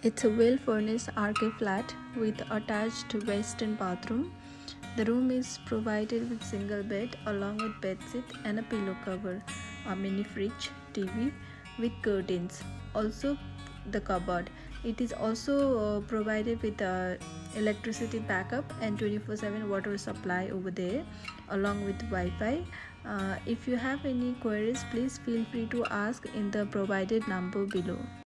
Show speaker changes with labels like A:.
A: It's a well-furnished RK flat with attached western bathroom. The room is provided with single bed along with bedsheet and a pillow cover, a mini fridge, TV with curtains. Also the cupboard. It is also provided with electricity backup and 24/7 water supply over there along with Wi-Fi. If you have any queries, please feel free to ask in the provided number below.